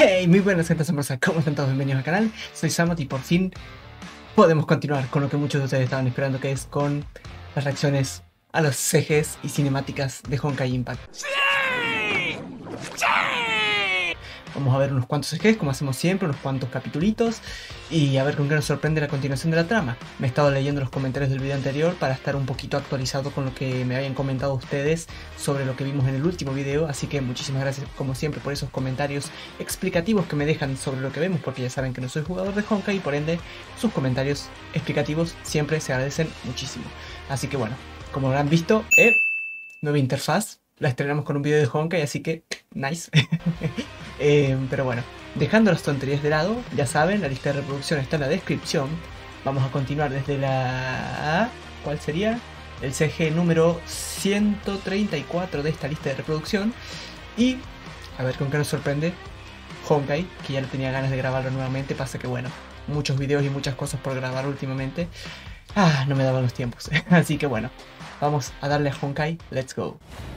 Hey, muy buenas gente asombrosa, ¿cómo están todos? Bienvenidos al canal, soy Samot y por fin podemos continuar con lo que muchos de ustedes estaban esperando, que es con las reacciones a los CGs y cinemáticas de Honkai Impact. ¡Sí! ¡Sí! Vamos a ver unos cuantos CGs, como hacemos siempre, unos cuantos capitulitos, y a ver con qué nos sorprende la continuación de la trama. Me he estado leyendo los comentarios del video anterior para estar un poquito actualizado con lo que me habían comentado ustedes sobre lo que vimos en el último video, así que muchísimas gracias como siempre por esos comentarios explicativos que me dejan sobre lo que vemos, porque ya saben que no soy jugador de Honkai y por ende sus comentarios explicativos siempre se agradecen muchísimo. Así que bueno, como habrán visto, nueva interfaz, la estrenamos con un video de Honkai, así que nice. Pero bueno, dejando las tonterías de lado, ya saben, la lista de reproducción está en la descripción. Vamos a continuar desde la... ¿cuál sería? El CG número 134 de esta lista de reproducción. Y a ver con qué nos sorprende Honkai, que ya no tenía ganas de grabarlo nuevamente. Pasa que bueno, muchos videos y muchas cosas por grabar últimamente. No me daban los tiempos. Así que bueno, vamos a darle a Honkai, let's go.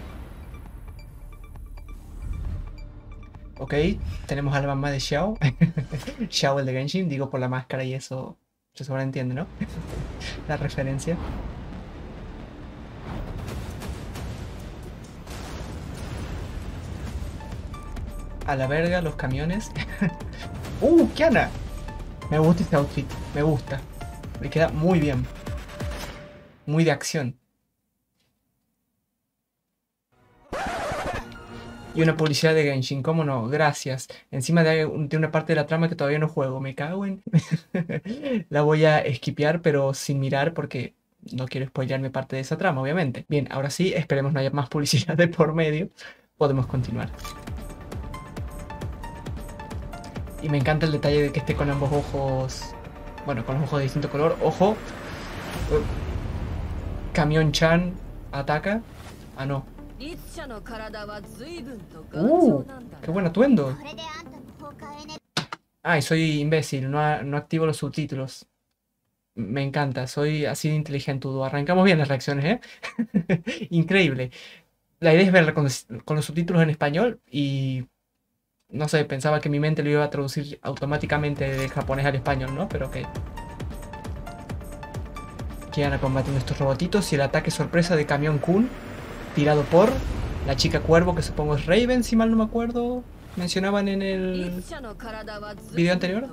Ok, tenemos a la mamá de Xiao. Xiao el de Genshin, digo por la máscara y eso se sobreentiende, ¿no? La referencia. A la verga, los camiones. Kiana! Me gusta este outfit, me gusta. Me queda muy bien. Muy de acción. Y una publicidad de Genshin, ¿cómo no? Gracias. Encima de una parte de la trama que todavía no juego. Me cago en... La voy a esquipear, pero sin mirar porque no quiero spoilearme parte de esa trama, obviamente. Bien, ahora sí, esperemos no haya más publicidad de por medio. Podemos continuar. Y me encanta el detalle de que esté con ambos ojos... Bueno, con los ojos de distinto color. ¡Ojo! Camión Chan ataca. Ah, no. ¡Qué buen atuendo! Ay, soy imbécil, no activo los subtítulos. Me encanta, soy así de inteligentudo. Arrancamos bien las reacciones, ¿eh? Increíble. La idea es verla con los subtítulos en español y... No sé, pensaba que mi mente lo iba a traducir automáticamente del japonés al español, ¿no? Pero ok. Quedan combatiendo estos robotitos y el ataque sorpresa de Camión Kun, tirado por la chica cuervo, que supongo es Raven, si mal no me acuerdo. Mencionaban en el video anterior.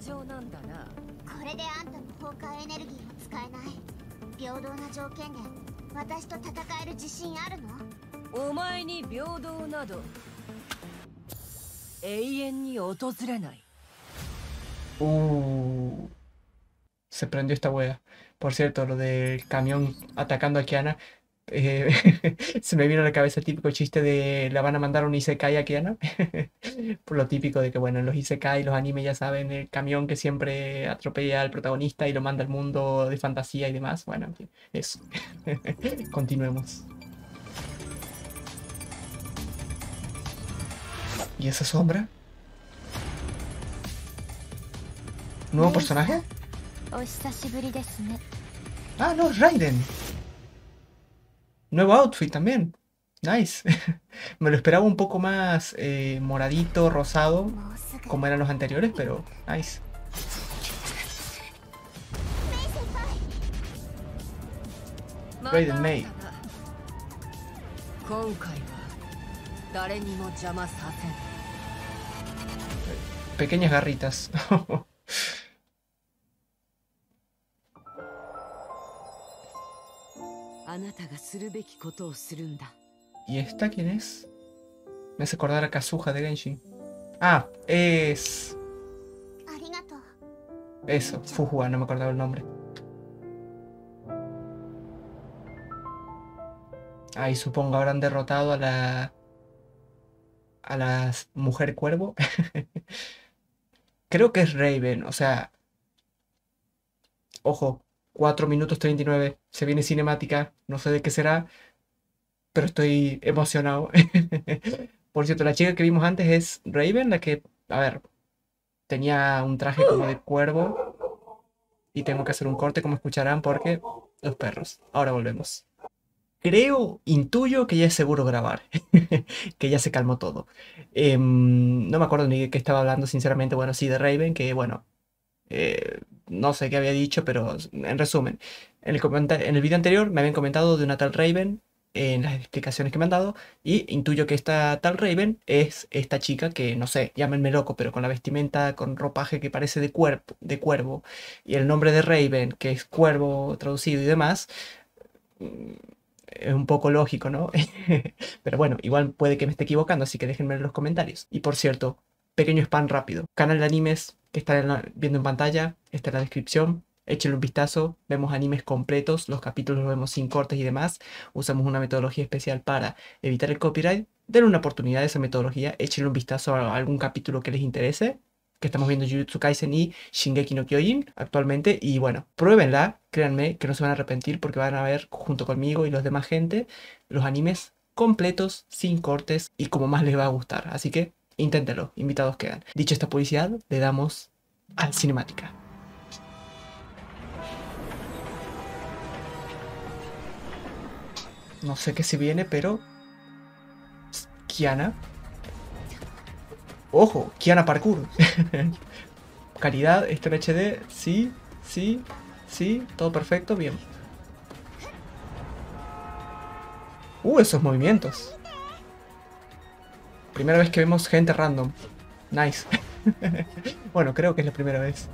Se prendió esta wea. Por cierto, lo del camión atacando a Kiana. Se me vino a la cabeza el típico chiste de la van a mandar un Isekai a Kiana. Por lo típico de que, bueno, en los Isekai, los animes ya saben, el camión que siempre atropella al protagonista y lo manda al mundo de fantasía y demás. Bueno, en fin, eso. Continuemos. ¿Y esa sombra? ¿Nuevo personaje? Ah, no, es Raiden. Nuevo outfit también. Nice. Me lo esperaba un poco más moradito, rosado, como eran los anteriores, pero nice. Raiden Mei. Pequeñas garritas. ¿Y esta quién es? Me hace acordar a Kazuha de Genshin. Ah, es... Eso, Fuhua, no me acordaba el nombre. Ahí supongo habrán derrotado a la... a la mujer cuervo. Creo que es Raven, o sea... Ojo, 4 minutos 39. Se viene cinemática, no sé de qué será, pero estoy emocionado. Por cierto, la chica que vimos antes es Raven, la que, a ver, tenía un traje como de cuervo. Y tengo que hacer un corte, como escucharán, porque los perros. Ahora volvemos. Creo, intuyo que ya es seguro grabar, que ya se calmó todo. No me acuerdo ni de qué estaba hablando, sinceramente. Bueno, sí, de Raven, que bueno, no sé qué había dicho, pero en resumen, en el video anterior me habían comentado de una tal Raven en las explicaciones que me han dado, y intuyo que esta tal Raven es esta chica que, no sé, llámenme loco, pero con la vestimenta, con ropaje que parece de cuervo, y el nombre de Raven, que es cuervo traducido y demás. mm, Es un poco lógico, ¿no? Pero bueno, igual puede que me esté equivocando, así que déjenme en los comentarios. Y por cierto, pequeño spam rápido. Canal de animes que están viendo en pantalla, está en la descripción. Échenle un vistazo, vemos animes completos, los capítulos los vemos sin cortes y demás. Usamos una metodología especial para evitar el copyright. Denle una oportunidad a esa metodología, échenle un vistazo a algún capítulo que les interese, que estamos viendo Jujutsu Kaisen y Shingeki no Kyojin actualmente. Y bueno, pruébenla, créanme que no se van a arrepentir porque van a ver junto conmigo y los demás gente los animes completos, sin cortes y como más les va a gustar. Así que inténtenlo, invitados quedan. Dicho esta publicidad, le damos a la cinemática. No sé qué se viene, pero Kiana. Ojo, Kiana Parkour. Calidad, esto en HD, sí, sí, sí, todo perfecto, bien. Esos movimientos. Primera vez que vemos gente random. Nice. Bueno, creo que es la primera vez.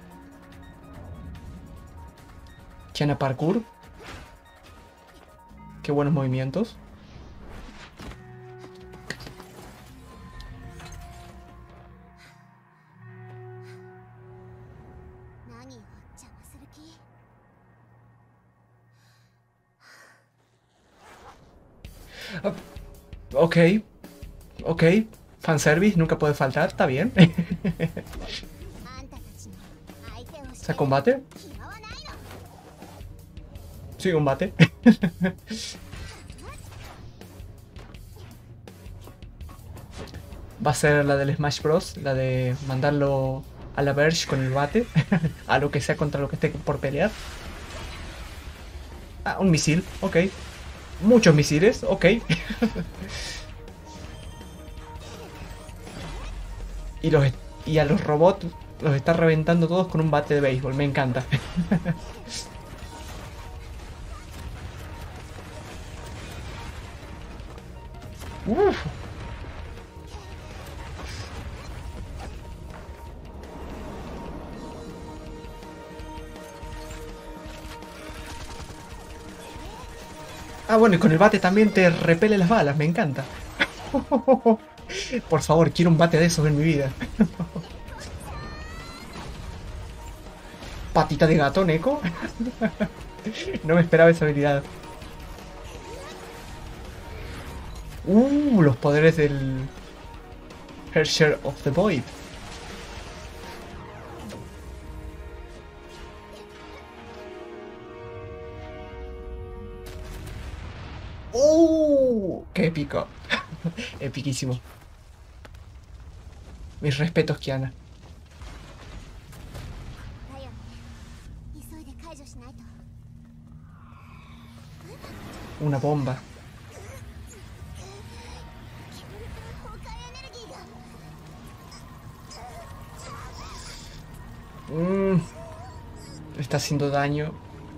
Kiana Parkour. Qué buenos movimientos. Ah, ok, ok. Fanservice nunca puede faltar, está bien. ¿Se combate? Sí, combate. Va a ser la del Smash Bros. La de mandarlo a la Verge con el bate. A lo que sea contra lo que esté por pelear. Ah, un misil, ok. Muchos misiles, ok. y, y a los robots los está reventando todos con un bate de béisbol, me encanta. Uf. Ah, bueno, y con el bate también te repele las balas, me encanta. Por favor, quiero un bate de esos en mi vida. Patita de gato, Neko. No me esperaba esa habilidad. Los poderes del Herrscher of the Void. ¡Qué épico! Epiquísimo. Mis respetos, Kiana. Una bomba. Está haciendo daño.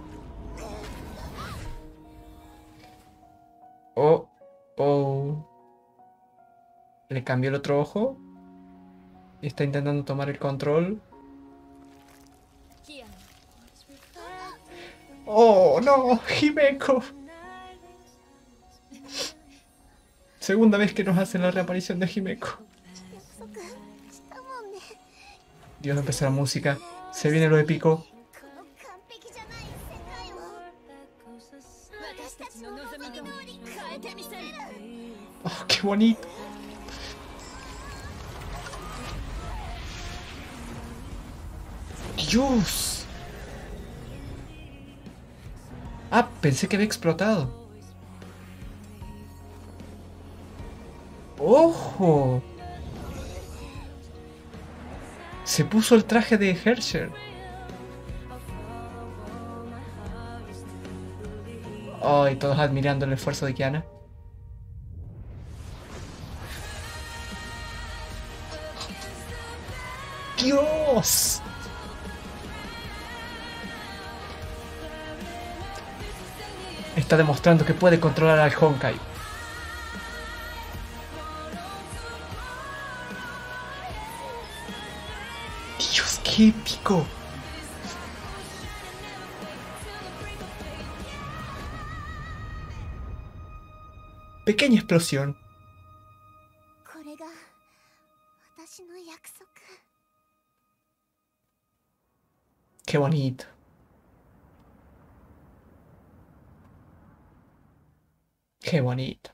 Oh. Le cambió el otro ojo. Está intentando tomar el control. ¡Oh, no! ¡Himeko! Segunda vez que nos hacen la reaparición de Himeko. Dios, empezó la música. Se viene lo épico. ¡Oh, qué bonito! ¡Dios! Ah, pensé que había explotado. ¡Ojo! Se puso el traje de Herrscher. Oh, y todos admirando el esfuerzo de Kiana. ¡Dios! Está demostrando que puede controlar al Honkai. ¡Dios, qué épico! Pequeña explosión. Qué bonito. Qué bonito.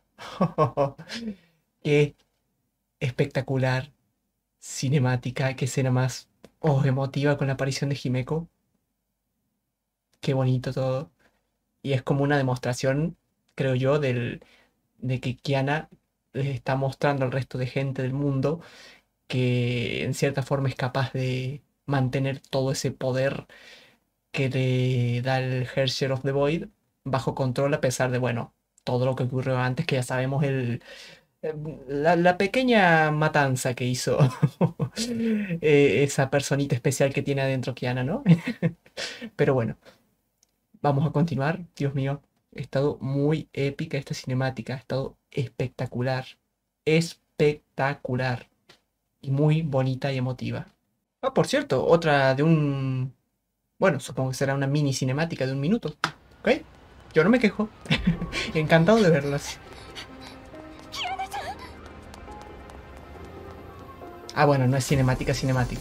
Qué espectacular cinemática, qué escena más emotiva con la aparición de Himeko. Qué bonito todo. Y es como una demostración, creo yo, de que Kiana les está mostrando al resto de gente del mundo que en cierta forma es capaz de mantener todo ese poder que le da el Herrscher of the Void bajo control a pesar de, bueno, todo lo que ocurrió antes, que ya sabemos la pequeña matanza que hizo esa personita especial que tiene adentro Kiana, ¿no? Pero bueno, vamos a continuar. Dios mío, ha estado muy épica esta cinemática, ha estado espectacular, espectacular y muy bonita y emotiva. Ah, por cierto, otra de un... Bueno, supongo que será una mini cinemática de 1 minuto, ¿ok? Yo no me quejo. Encantado de verlas. Ah, bueno, no es cinemática, cinemática.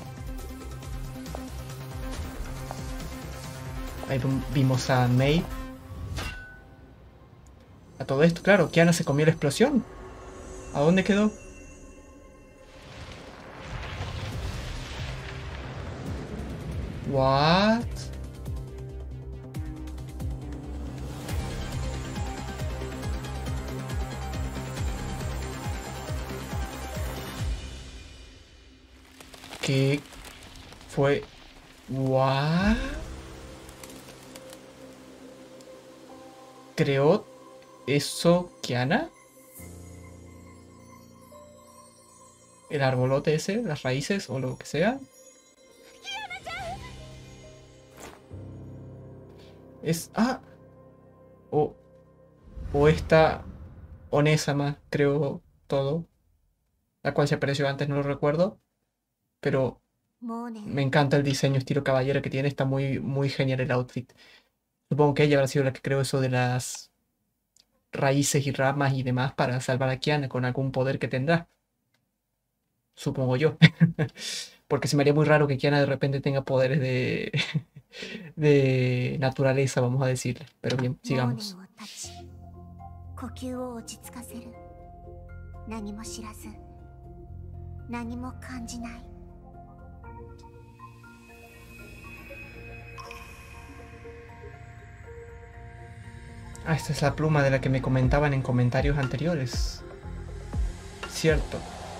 Ahí vimos a Mei. A todo esto, claro, Kiana se comió la explosión. ¿A dónde quedó? What? ¿Qué fue? What? ¿Creó eso Kiana? ¿El arbolote ese? ¿Las raíces o lo que sea? Es... Ah. O... O esta Onésama creó todo. La cual se apareció antes, no lo recuerdo. Pero me encanta el diseño estilo caballero que tiene. Está muy, muy genial el outfit. Supongo que ella habrá sido la que creó eso de las raíces y ramas y demás para salvar a Kiana con algún poder que tendrá. Supongo yo. Porque se me haría muy raro que Kiana de repente tenga poderes de, de naturaleza, vamos a decirle. Pero bien, sigamos. Ah, esta es la pluma de la que me comentaban en comentarios anteriores. Cierto.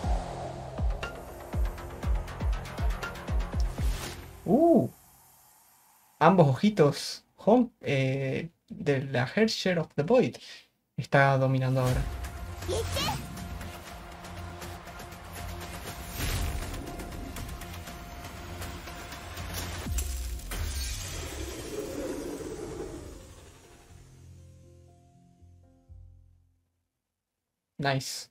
Ambos ojitos. De la Herrscher of the Void está dominando ahora. Nice.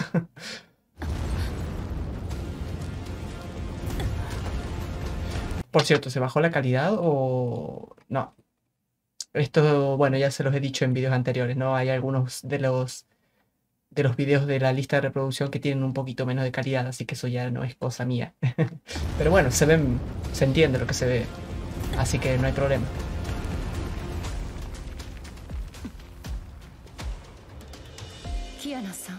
Por cierto, ¿se bajó la calidad o no? Esto, bueno, ya se los he dicho en vídeos anteriores, ¿no? Hay algunos de los vídeos de la lista de reproducción que tienen un poquito menos de calidad, así que eso ya no es cosa mía. Pero bueno, se ven, se entiende lo que se ve, así que no hay problema. Kiana-san.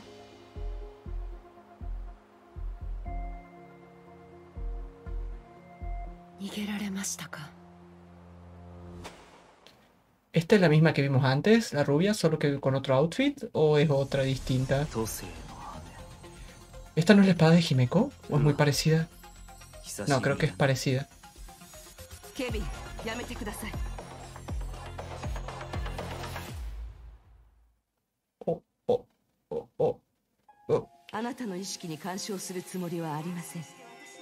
¿Esta es la misma que vimos antes, la rubia, solo que con otro outfit? ¿O es otra distinta? ¿Esta no es la espada de Himeko? ¿O es muy parecida? No, creo que es parecida. あなたの意識に干渉するつもりはありません。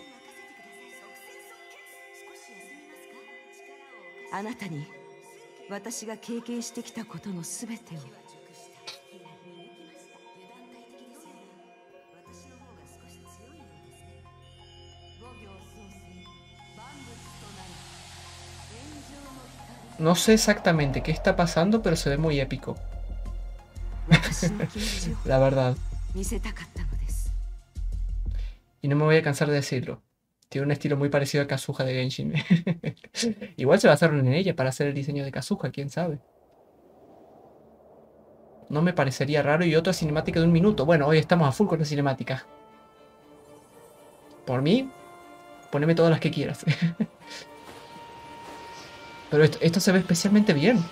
あなたに私が経験してきたことのすべてを。 No sé exactamente qué está pasando, pero se ve muy épico. La verdad. Y no me voy a cansar de decirlo. Tiene un estilo muy parecido a Kazuha de Genshin. Igual se basaron en ella para hacer el diseño de Kazuha, quién sabe. No me parecería raro. Y otra cinemática de 1 minuto. Bueno, hoy estamos a full con la cinemática. Por mí, poneme todas las que quieras. Pero esto se ve especialmente bien.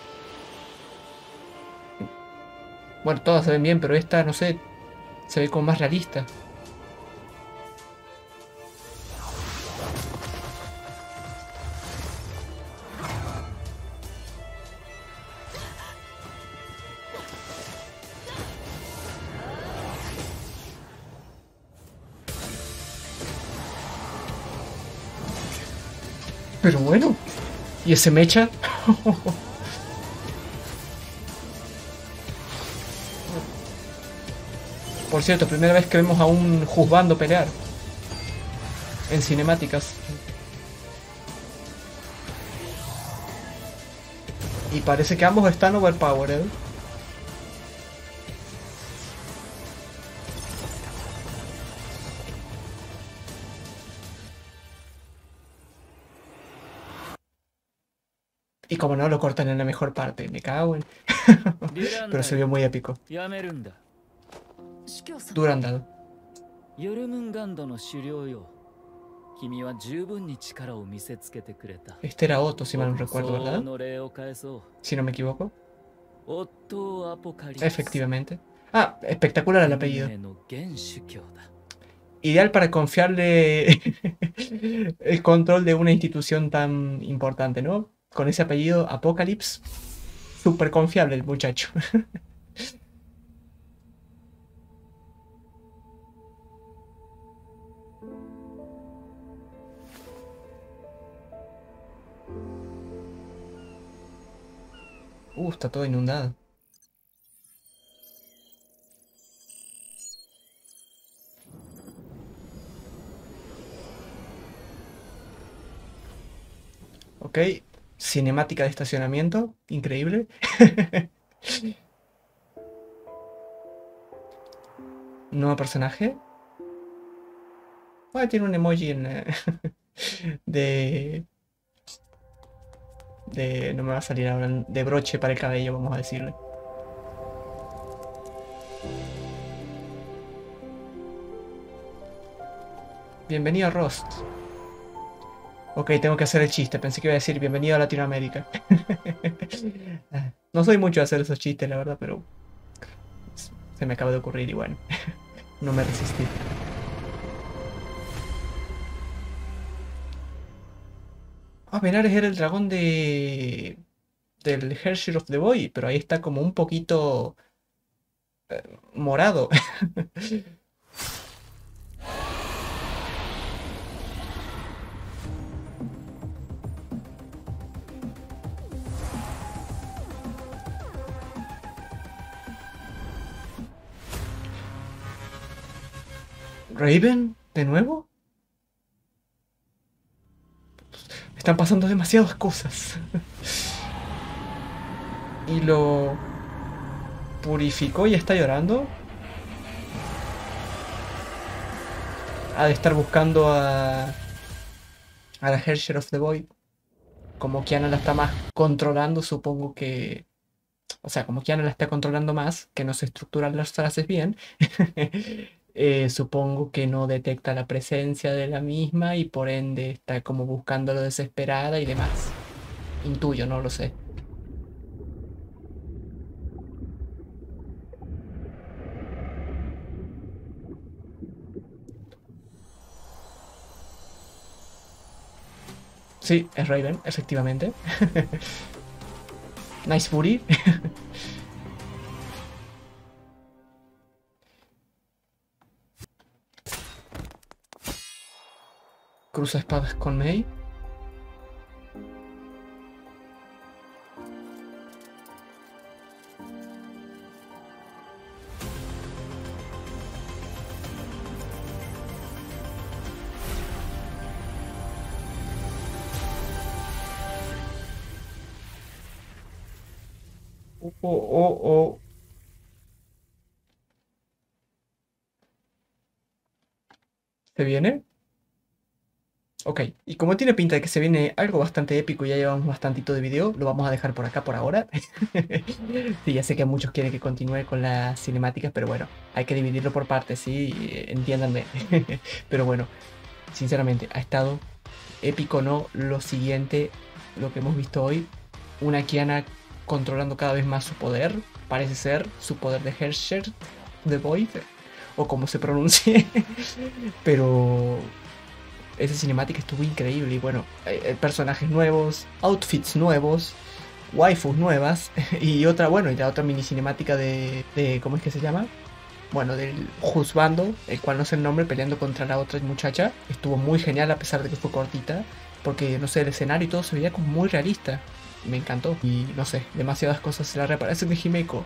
Bueno, todas se ven bien, pero esta, no sé, se ve como más realista. Pero bueno, ¿y ese mecha? Por cierto, primera vez que vemos a un juzgando pelear en cinemáticas. Y parece que ambos están overpowered. Y como no, lo cortan en la mejor parte. Me cago en... Pero se vio muy épico. Durandal. Este era Otto, si mal no recuerdo, ¿verdad? Si no me equivoco. Efectivamente. Ah, espectacular el apellido. Ideal para confiarle el control de una institución tan importante, ¿no? Con ese apellido, Apocalypse. Súper confiable el muchacho. Está todo inundado. Ok, cinemática de estacionamiento, increíble. Nuevo personaje. Tiene un emoji en, de... No me va a salir ahora, de broche para el cabello, vamos a decirle. Bienvenido a Rust. Ok, tengo que hacer el chiste. Pensé que iba a decir bienvenido a Latinoamérica. No soy mucho de hacer esos chistes, la verdad, pero se me acaba de ocurrir y bueno, no me resistí. Benares era el dragón del Hershey of the Boy, pero ahí está como un poquito morado. ¿Raven? ¿De nuevo? Están pasando demasiadas cosas. Y lo purificó y está llorando. Ha de estar buscando a la Hershey of the Void. Como Kiana la está más controlando, supongo que... O sea, como Kiana la está controlando más, que no se estructuran las frases bien, supongo que no detecta la presencia de la misma y por ende está como buscándolo desesperada y demás. Intuyo, no lo sé. Sí, es Raven, efectivamente. Nice booty. Cruza espadas con Mei. Oh. ¿Se viene? Ok, y como tiene pinta de que se viene algo bastante épico y ya llevamos bastantito de video, lo vamos a dejar por acá por ahora. Sí, ya sé que muchos quieren que continúe con las cinemáticas, pero bueno, hay que dividirlo por partes, sí, entiéndanme. Pero bueno, sinceramente, ha estado épico, ¿no? Lo siguiente, lo que hemos visto hoy, una Kiana controlando cada vez más su poder, parece ser su poder de Herrscher, The Void, o como se pronuncie, pero esa cinemática estuvo increíble y bueno, personajes nuevos, outfits nuevos, waifus nuevas y otra, bueno, y la otra mini cinemática de ¿cómo es que se llama? Bueno, del juzgando, el cual no sé el nombre, peleando contra la otra muchacha. Estuvo muy genial a pesar de que fue cortita, porque no sé, el escenario y todo se veía como muy realista. Me encantó. Y no sé, demasiadas cosas se la reparecen de Himeko.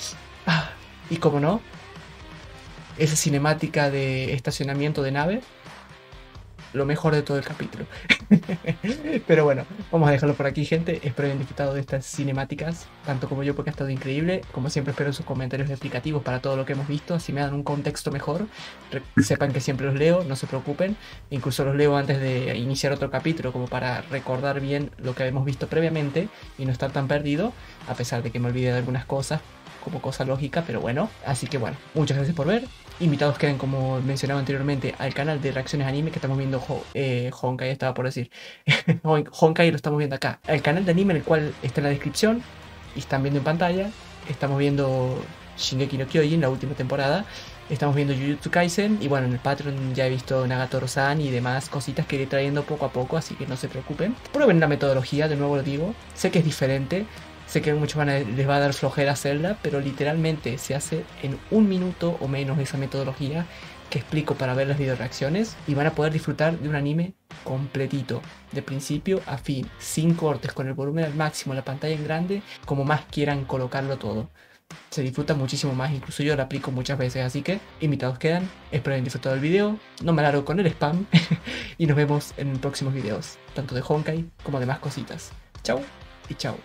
Y como no, esa cinemática de estacionamiento de nave, lo mejor de todo el capítulo. Pero bueno, vamos a dejarlo por aquí, gente. Espero hayan disfrutado de estas cinemáticas, tanto como yo, porque ha estado increíble. Como siempre, espero sus comentarios explicativos para todo lo que hemos visto, así me dan un contexto mejor. Sepan que siempre los leo, no se preocupen. Incluso los leo antes de iniciar otro capítulo, como para recordar bien lo que hemos visto previamente y no estar tan perdido, a pesar de que me olvide de algunas cosas como cosa lógica, pero bueno. Así que bueno, muchas gracias por ver. Invitados queden, como mencionaba anteriormente, al canal de reacciones anime que estamos viendo. Honkai estaba por decir. Honkai lo estamos viendo acá. El canal de anime, en el cual está en la descripción y están viendo en pantalla. Estamos viendo Shingeki no Kyojin, la última temporada. Estamos viendo Jujutsu Kaisen. Y bueno, en el Patreon ya he visto Nagatoro-san y demás cositas que iré trayendo poco a poco, así que no se preocupen. Prueben la metodología, de nuevo lo digo. Sé que es diferente. Sé que a muchos les va a dar flojera hacerla, pero literalmente se hace en 1 minuto o menos esa metodología que explico para ver las video reacciones y van a poder disfrutar de un anime completito, de principio a fin, sin cortes, con el volumen al máximo, la pantalla en grande, como más quieran colocarlo todo. Se disfruta muchísimo más, incluso yo lo aplico muchas veces, así que invitados quedan, espero hayan disfrutado del video, no me alargo con el spam y nos vemos en próximos videos, tanto de Honkai como de más cositas. Chao y chao.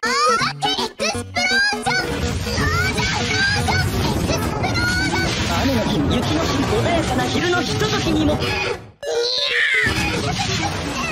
雨の日、雪の日、穏やかな昼のひとときにも。